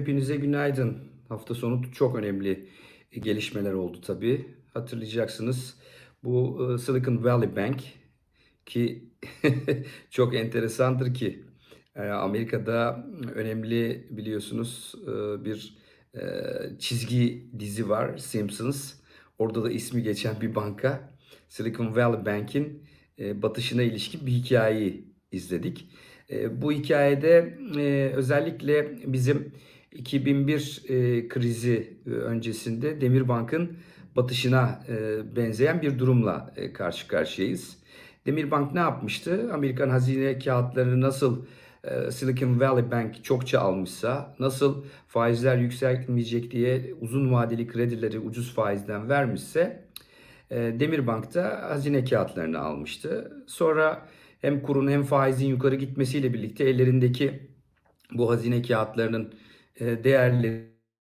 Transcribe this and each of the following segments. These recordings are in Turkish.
Hepinize günaydın. Hafta sonu çok önemli gelişmeler oldu tabii. Hatırlayacaksınız bu Silicon Valley Bank ki çok enteresandır ki Amerika'da önemli biliyorsunuz bir e, çizgi dizi var Simpsons. Orada da ismi geçen bir banka Silicon Valley Bank'in batışına ilişkin bir hikayeyi izledik. Bu hikayede özellikle bizim 2001 krizi öncesinde Demirbank'ın batışına benzeyen bir durumla karşı karşıyayız. Demirbank ne yapmıştı? Amerikan hazine kağıtlarını nasıl Silicon Valley Bank çokça almışsa, nasıl faizler yükselmeyecek diye uzun vadeli kredileri ucuz faizden vermişse, Demirbank da hazine kağıtlarını almıştı. Sonra hem kurun hem faizin yukarı gitmesiyle birlikte ellerindeki bu hazine kağıtlarının değerleri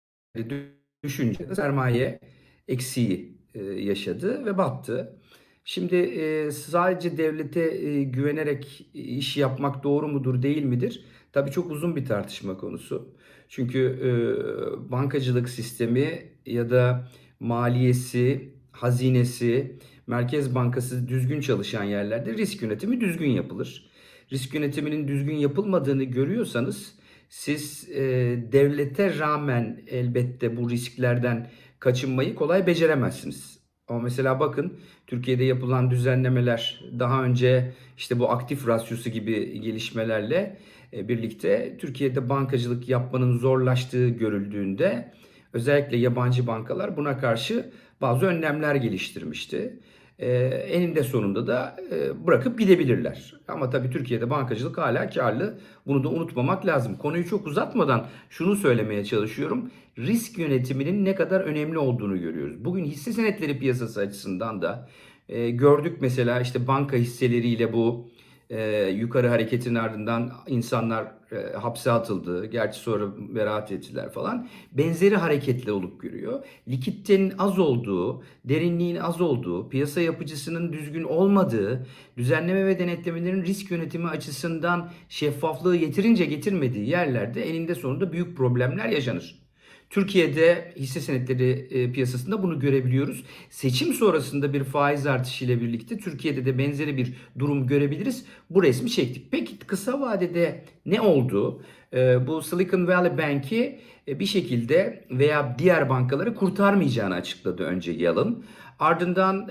düşünce sermaye eksiği yaşadı ve battı. Şimdi sadece devlete güvenerek iş yapmak doğru mudur değil midir? Tabii çok uzun bir tartışma konusu. Çünkü bankacılık sistemi ya da maliyesi, hazinesi, Merkez Bankası düzgün çalışan yerlerde risk yönetimi düzgün yapılır. Risk yönetiminin düzgün yapılmadığını görüyorsanız siz devlete rağmen elbette bu risklerden kaçınmayı kolay beceremezsiniz. Ama mesela bakın Türkiye'de yapılan düzenlemeler daha önce işte bu aktif rasyosu gibi gelişmelerle birlikte Türkiye'de bankacılık yapmanın zorlaştığı görüldüğünde özellikle yabancı bankalar buna karşı bazı önlemler geliştirmişti. Eninde sonunda da bırakıp gidebilirler. Ama tabii Türkiye'de bankacılık hala karlı. Bunu da unutmamak lazım. Konuyu çok uzatmadan şunu söylemeye çalışıyorum. Risk yönetiminin ne kadar önemli olduğunu görüyoruz. Bugün hisse senetleri piyasası açısından da gördük mesela işte banka hisseleriyle bu yukarı hareketin ardından insanlar hapse atıldı. Gerçi sonra beraat ettiler falan. Benzeri hareketler olup görüyor. Likiditenin az olduğu, derinliğin az olduğu, piyasa yapıcısının düzgün olmadığı, düzenleme ve denetlemelerin risk yönetimi açısından şeffaflığı yeterince getirmediği yerlerde eninde sonunda büyük problemler yaşanır. Türkiye'de hisse senetleri piyasasında bunu görebiliyoruz. Seçim sonrasında bir faiz artışı ile birlikte Türkiye'de de benzeri bir durum görebiliriz. Bu resmi çektik. Peki kısa vadede ne oldu? Bu Silicon Valley Bank'i bir şekilde veya diğer bankaları kurtarmayacağını açıkladı önce Yalın. Ardından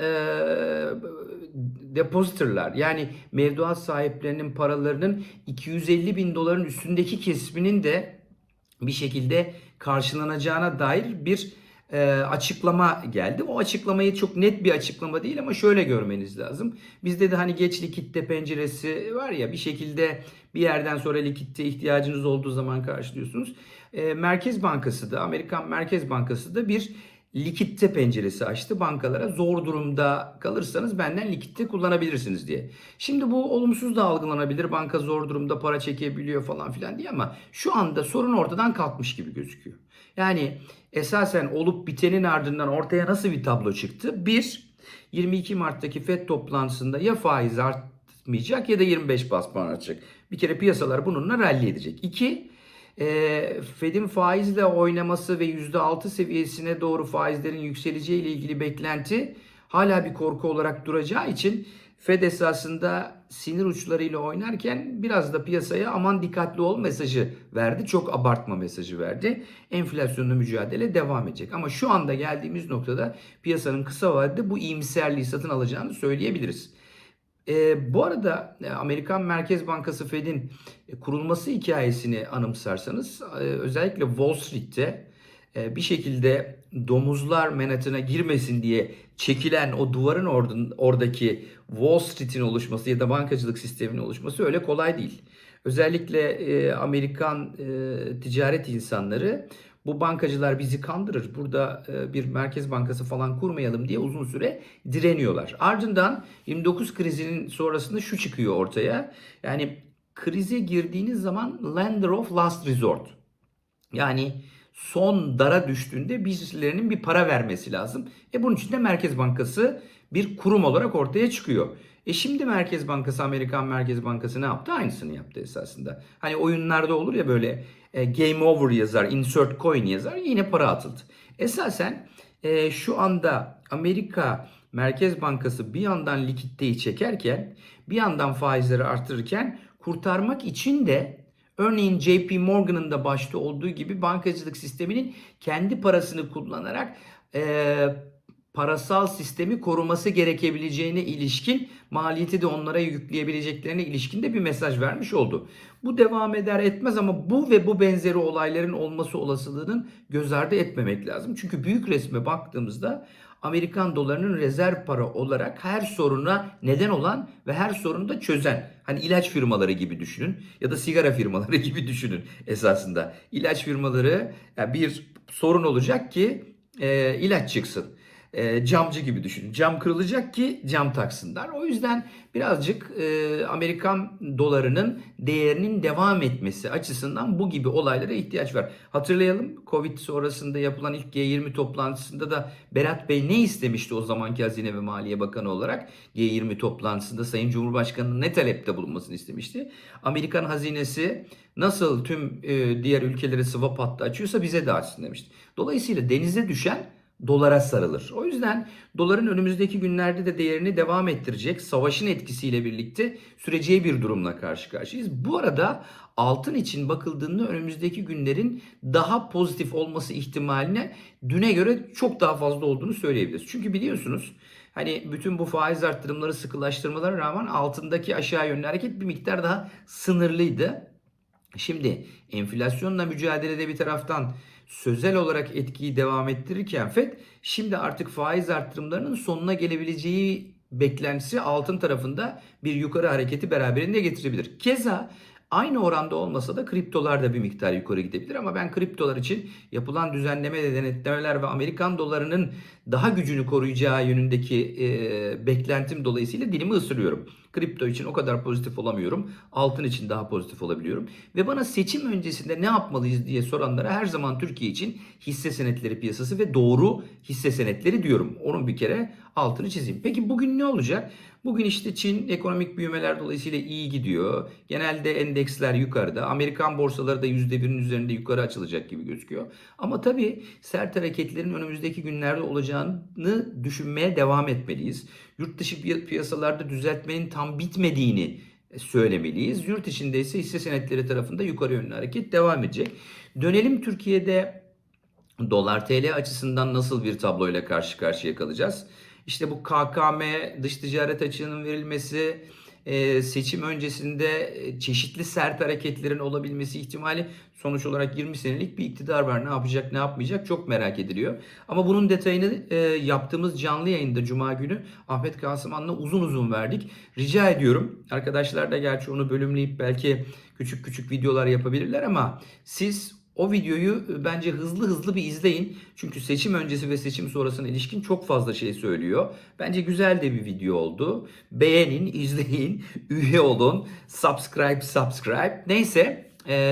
depositörler yani mevduat sahiplerinin paralarının 250 bin doların üstündeki kesiminin de bir şekilde karşılanacağına dair bir açıklama geldi. O açıklamayı çok net bir açıklama değil ama şöyle görmeniz lazım. Bizde de hani geç likitte penceresi var ya bir şekilde bir yerden sonra likitte ihtiyacınız olduğu zaman karşılıyorsunuz. Merkez Bankası da Amerikan Merkez Bankası da bir likitte penceresi açtı bankalara. Zor durumda kalırsanız benden likitte kullanabilirsiniz diye. Şimdi bu olumsuz da algılanabilir. Banka zor durumda para çekebiliyor falan filan diye ama şu anda sorun ortadan kalkmış gibi gözüküyor. Yani esasen olup bitenin ardından ortaya nasıl bir tablo çıktı? Bir, 22 Mart'taki FED toplantısında ya faiz artmayacak ya da 25 bas puan artacak. Bir kere piyasalar bununla rally edecek. İki, Fed'in faizle oynaması ve %6 seviyesine doğru faizlerin yükseleceği ile ilgili beklenti hala bir korku olarak duracağı için Fed esasında sinir uçlarıyla oynarken biraz da piyasaya aman dikkatli ol mesajı verdi. Çok abartma mesajı verdi. Enflasyonla mücadele devam edecek. Ama şu anda geldiğimiz noktada piyasanın kısa vadede bu iyimserliği satın alacağını söyleyebiliriz. Bu arada Amerikan Merkez Bankası Fed'in kurulması hikayesini anımsarsanız özellikle Wall Street'te bir şekilde domuzlar Manhattan'a girmesin diye çekilen o duvarın oradaki Wall Street'in oluşması ya da bankacılık sisteminin oluşması öyle kolay değil. Özellikle Amerikan ticaret insanları bu bankacılar bizi kandırır. Burada bir merkez bankası falan kurmayalım diye uzun süre direniyorlar. Ardından 29 krizinin sonrasında şu çıkıyor ortaya. Yani krize girdiğiniz zaman lender of last resort. Yani son dara düştüğünde birilerinin bir para vermesi lazım. Bunun için de Merkez Bankası bir kurum olarak ortaya çıkıyor. Şimdi Merkez Bankası, Amerikan Merkez Bankası ne yaptı? Aynısını yaptı esasında. Hani oyunlarda olur ya böyle game over yazar, insert coin yazar, yine para atıldı. Esasen şu anda Amerika Merkez Bankası bir yandan likiditeyi çekerken bir yandan faizleri artırırken kurtarmak için de örneğin JP Morgan'ın da başta olduğu gibi bankacılık sisteminin kendi parasını kullanarak parasal sistemi koruması gerekebileceğine ilişkin maliyeti de onlara yükleyebileceklerine ilişkin de bir mesaj vermiş oldu. Bu devam eder etmez ama bu ve bu benzeri olayların olması olasılığının göz ardı etmemek lazım. Çünkü büyük resme baktığımızda Amerikan dolarının rezerv para olarak her soruna neden olan ve her sorunu da çözen, hani ilaç firmaları gibi düşünün ya da sigara firmaları gibi düşünün esasında. İlaç firmaları, yani bir sorun olacak ki ilaç çıksın. Camcı gibi düşünün. Cam kırılacak ki cam taksınlar. O yüzden birazcık Amerikan dolarının değerinin devam etmesi açısından bu gibi olaylara ihtiyaç var. Hatırlayalım, Covid sonrasında yapılan ilk G20 toplantısında da Berat Bey ne istemişti o zamanki Hazine ve Maliye Bakanı olarak? G20 toplantısında Sayın Cumhurbaşkanı'nın ne talepte bulunmasını istemişti? Amerikan hazinesi nasıl tüm diğer ülkeleri swap hattı açıyorsa bize de açsın demişti. Dolayısıyla denize düşen dolara sarılır. O yüzden doların önümüzdeki günlerde de değerini devam ettirecek, savaşın etkisiyle birlikte süreceği bir durumla karşı karşıyayız. Bu arada altın için bakıldığında önümüzdeki günlerin daha pozitif olması ihtimaline düne göre çok daha fazla olduğunu söyleyebiliriz. Çünkü biliyorsunuz hani bütün bu faiz arttırımları, sıkılaştırmalara rağmen altındaki aşağı yönlü hareket bir miktar daha sınırlıydı. Şimdi enflasyonla mücadelede bir taraftan sözel olarak etkiyi devam ettirirken FED şimdi artık faiz arttırımlarının sonuna gelebileceği beklentisi altın tarafında bir yukarı hareketi beraberinde getirebilir. Keza aynı oranda olmasa da kriptolar da bir miktar yukarı gidebilir ama ben kriptolar için yapılan düzenleme ve denetlemeler ve Amerikan dolarının daha gücünü koruyacağı yönündeki beklentim dolayısıyla dilimi ısırıyorum. Kripto için o kadar pozitif olamıyorum. Altın için daha pozitif olabiliyorum. Ve bana seçim öncesinde ne yapmalıyız diye soranlara her zaman Türkiye için hisse senetleri piyasası ve doğru hisse senetleri diyorum. Onun bir kere altını çizeyim. Peki bugün ne olacak? Bugün işte Çin ekonomik büyümeler dolayısıyla iyi gidiyor. Genelde endeksler yukarıda. Amerikan borsaları da %1'in üzerinde yukarı açılacak gibi gözüküyor. Ama tabii sert hareketlerin önümüzdeki günlerde olacağını düşünmeye devam etmeliyiz. Yurt dışı piyasalarda düzeltmenin tam bitmediğini söylemeliyiz. Yurt içinde ise hisse senetleri tarafında yukarı yönlü hareket devam edecek. Dönelim Türkiye'de dolar TL açısından nasıl bir tabloyla karşı karşıya kalacağız? İşte bu KKM, dış ticaret açığının verilmesi, seçim öncesinde çeşitli sert hareketlerin olabilmesi ihtimali, sonuç olarak 20 senelik bir iktidar var. Ne yapacak, ne yapmayacak çok merak ediliyor. Ama bunun detayını yaptığımız canlı yayında Cuma günü Ahmet Kasıman'la uzun uzun verdik. Rica ediyorum. Arkadaşlar da gerçi onu bölümleyip belki küçük küçük videolar yapabilirler ama siz o videoyu bence hızlı hızlı bir izleyin. Çünkü seçim öncesi ve seçim sonrasına ilişkin çok fazla şey söylüyor. Bence güzel de bir video oldu. Beğenin, izleyin, üye olun, subscribe. Neyse,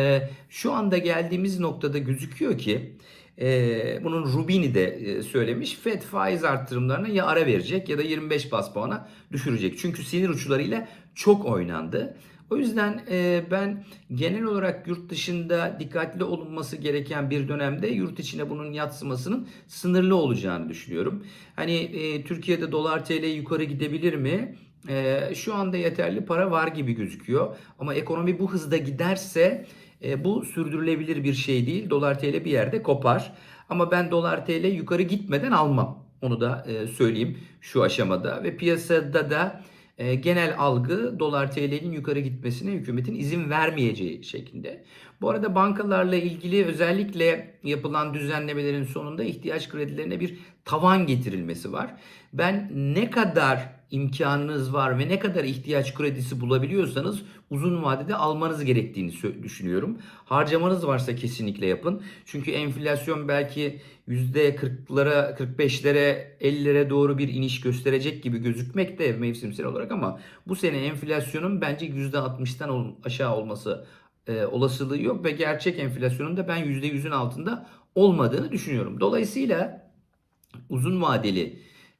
şu anda geldiğimiz noktada gözüküyor ki bunun Rubini de söylemiş. Fed faiz artırımlarına ya ara verecek ya da 25 bas puana düşürecek. Çünkü sinir uçlarıyla çok oynandı. O yüzden ben genel olarak yurt dışında dikkatli olunması gereken bir dönemde yurt içine bunun yadsımasının sınırlı olacağını düşünüyorum. Hani Türkiye'de dolar TL yukarı gidebilir mi? Şu anda yeterli para var gibi gözüküyor. Ama ekonomi bu hızda giderse bu sürdürülebilir bir şey değil. Dolar TL bir yerde kopar. Ama ben dolar TL yukarı gitmeden almam. Onu da söyleyeyim şu aşamada. Ve piyasada da genel algı dolar TL'nin yukarı gitmesine hükümetin izin vermeyeceği şeklinde. Bu arada bankalarla ilgili özellikle yapılan düzenlemelerin sonunda ihtiyaç kredilerine bir tavan getirilmesi var. Ben ne kadar imkanınız var ve ne kadar ihtiyaç kredisi bulabiliyorsanız uzun vadede almanız gerektiğini düşünüyorum. Harcamanız varsa kesinlikle yapın. Çünkü enflasyon belki %40'lara, 45'lere, 50'lere doğru bir iniş gösterecek gibi gözükmekte mevsimsel olarak ama bu sene enflasyonun bence %60'tan aşağı olması olasılığı yok ve gerçek enflasyonun da ben %100'ün altında olmadığını düşünüyorum. Dolayısıyla uzun vadeli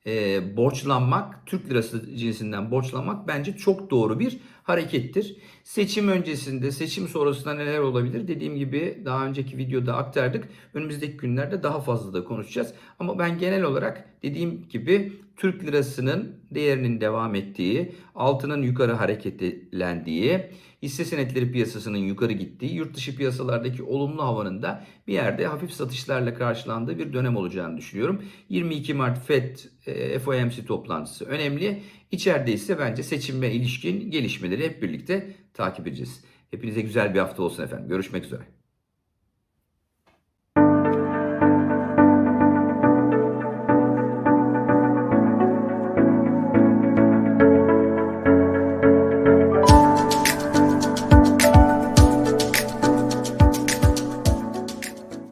borçlanmak, Türk lirası cinsinden borçlanmak bence çok doğru bir harekettir. Seçim öncesinde, seçim sonrasında neler olabilir? Dediğim gibi daha önceki videoda aktardık. Önümüzdeki günlerde daha fazla da konuşacağız. Ama ben genel olarak dediğim gibi Türk lirasının değerinin devam ettiği, altının yukarı hareketlendiği, hisse senetleri piyasasının yukarı gittiği, yurt dışı piyasalardaki olumlu havanın da bir yerde hafif satışlarla karşılandığı bir dönem olacağını düşünüyorum. 22 Mart FED FOMC toplantısı önemli. İçeride ise bence seçime ilişkin gelişmeleri hep birlikte takip edeceğiz. Hepinize güzel bir hafta olsun efendim. Görüşmek üzere.